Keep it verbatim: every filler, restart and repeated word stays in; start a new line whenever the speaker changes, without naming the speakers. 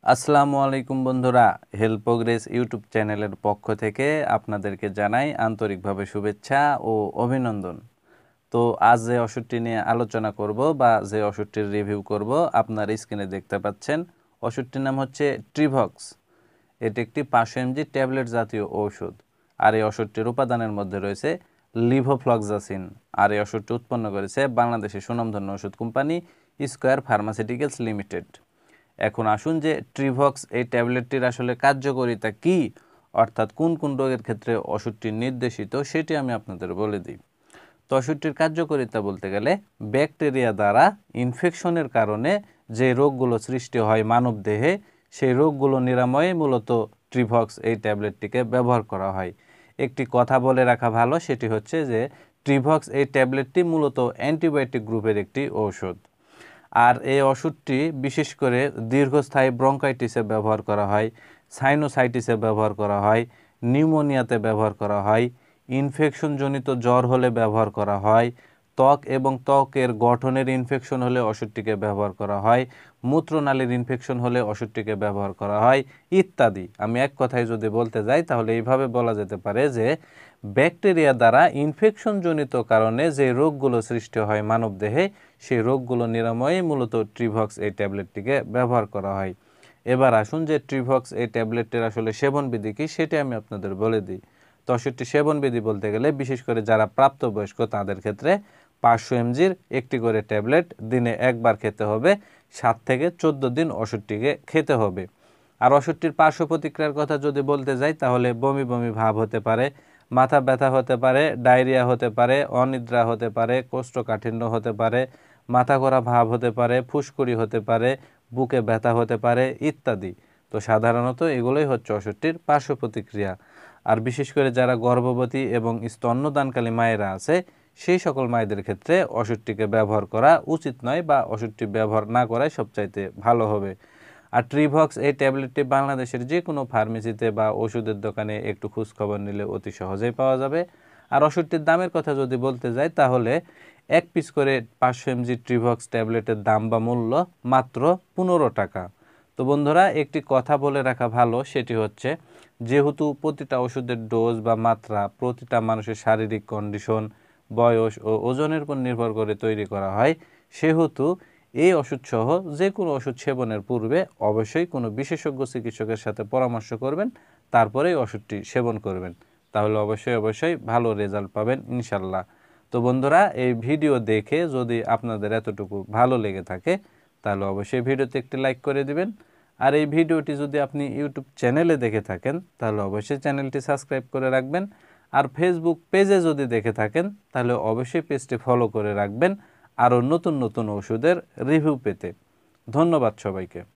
আসসালামু আলাইকুম বন্ধুরা, হেলথ প্রোগ্রেস ইউটিউব চ্যানেলের পক্ষ থেকে আপনাদেরকে জানাই আন্তরিকভাবে শুভেচ্ছা ও অভিনন্দন। তো আজ যে ওষুধটি নিয়ে আলোচনা করব বা যে ওষুধটির রিভিউ করব আপনার স্ক্রিনে দেখতে পাচ্ছেন। ওষুধটির নাম হচ্ছে ট্রিভক্স। এটি একটি পাঁচশো এমজি ট্যাবলেট জাতীয় ঔষধ। আর এই ওষুধটির উপাদানের মধ্যে রয়েছে লিভোফ্লক্সাসিন। আর এই ওষুধটি উৎপন্ন করেছে বাংলাদেশের সুনামধন্য ওষুধ কোম্পানি স্কয়ার ফার্মাসিউটিক্যালস লিমিটেড। এখন আসুন যে ট্রিভক্স এই ট্যাবলেটটির আসলে কার্যকারিতা কি, অর্থাৎ কোন কোন রোগের ক্ষেত্রে ওষুধটি নির্দেশিত সেটি আমি আপনাদের বলে দিই। তো ওষুধটির কার্যকারিতা বলতে গেলে ব্যাকটেরিয়া দ্বারা ইনফেকশনের কারণে যে রোগগুলো সৃষ্টি হয় মানব দেহে, সেই রোগগুলো নিরাময়ে মূলত ট্রিভক্স এই ট্যাবলেটটিকে ব্যবহার করা হয়। একটি কথা বলে রাখা ভালো, সেটি হচ্ছে যে ট্রিভক্স এই ট্যাবলেটটি মূলত অ্যান্টিবায়োটিক গ্রুপের একটি ঔষধ। আর এই ওষুধটি বিশেষ করে দীর্ঘস্থায়ী ব্রঙ্কাইটিসে ব্যবহার করা হয়, সাইনোসাইটিসে ব্যবহার করা হয়, নিউমোনিয়াতে ব্যবহার করা হয়, ইনফেকশনজনিত জ্বর হলে ব্যবহার করা হয়, ত্বক এবং ত্বকের গঠনের ইনফেকশন হলে ওষুধটিকে ব্যবহার করা হয়, মূত্রনালীর ইনফেকশন হলে ওষুধটিকে ব্যবহার করা হয় ইত্যাদি। আমি এক কথায় যদি বলতে যাই তাহলে এইভাবে বলা যেতে পারে যে ব্যাকটেরিয়া দ্বারা ইনফেকশনজনিত কারণে যে রোগগুলো সৃষ্টি হয় মানবদেহে, সেই রোগগুলো নিরাময়ে মূলত ট্রিভক্স এই ট্যাবলেটটিকে ব্যবহার করা হয়। এবার আসুন যে ট্রিভক্স এই ট্যাবলেটটির আসলে সেবনবিধি কী সেটি আমি আপনাদের বলে দিই। তো ওষুধটি সেবনবিধি বলতে গেলে বিশেষ করে যারা প্রাপ্তবয়স্ক তাদের ক্ষেত্রে পাঁচশো এমজির একটি করে ট্যাবলেট দিনে একবার খেতে হবে, সাত থেকে চোদ্দ দিন ওষুধটিকে খেতে হবে। আর ওষুধটির পার্শ্ব প্রতিক্রিয়ার কথা যদি বলতে যাই তাহলে বমি বমি ভাব হতে পারে, মাথা ব্যথা হতে পারে, ডায়রিয়া হতে পারে, অনিদ্রা হতে পারে, কোষ্ঠকাঠিন্য হতে পারে, মাথা ঘোরা ভাব হতে পারে, ফুসকুড়ি হতে পারে, বুকে ব্যথা হতে পারে ইত্যাদি। তো সাধারণত এগুলোই হচ্ছে ওষুধটির পার্শ্ব প্রতিক্রিয়া। আর বিশেষ করে যারা গর্ভবতী এবং স্তন্যদানকালী মায়েরা আছে, সেই সকল মায়েদের ক্ষেত্রে ওষুধটিকে ব্যবহার করা উচিত নয় বা ওষুধটি ব্যবহার না করাই সবচাইতে ভালো হবে। আর ট্রিভক্স এই ট্যাবলেটটি বাংলাদেশের যে কোনো ফার্মেসিতে বা ওষুধের দোকানে একটু খোঁজখবর নিলে অতি সহজেই পাওয়া যাবে। আর ওষুধটির দামের কথা যদি বলতে যাই তাহলে এক পিস করে পাঁচশো এমজি ট্রিভক্স ট্যাবলেটের দাম বা মূল্য মাত্র পনেরো টাকা। তো বন্ধুরা, একটি কথা বলে রাখা ভালো, সেটি হচ্ছে যেহেতু প্রতিটা ওষুধের ডোজ বা মাত্রা প্রতিটা মানুষের শারীরিক কন্ডিশন, বয়স ও ওজনের উপর নির্ভর করে তৈরি করা হয়, সেহেতু এই ওষুধসহ যে কোনো ওষুধ সেবনের পূর্বে অবশ্যই কোনো বিশেষজ্ঞ চিকিৎসকের সাথে পরামর্শ করবেন, তারপরেই ওষুধটি সেবন করবেন। তাহলে অবশ্যই অবশ্যই ভালো রেজাল্ট পাবেন ইনশাল্লাহ। তো বন্ধুরা, এই ভিডিও দেখে যদি আপনাদের এতটুকু ভালো লেগে থাকে তাহলে অবশ্যই ভিডিওতে একটি লাইক করে দিবেন। আর এই ভিডিওটি যদি আপনি ইউটিউব চ্যানেলে দেখে থাকেন তাহলে অবশ্যই চ্যানেলটি সাবস্ক্রাইব করে রাখবেন। আর ফেসবুক পেজে যদি দেখে থাকেন তাহলে অবশ্যই পেজটি ফলো করে রাখবেন আরও নতুন নতুন ওষুধের রিভিউ পেতে। ধন্যবাদ সবাইকে।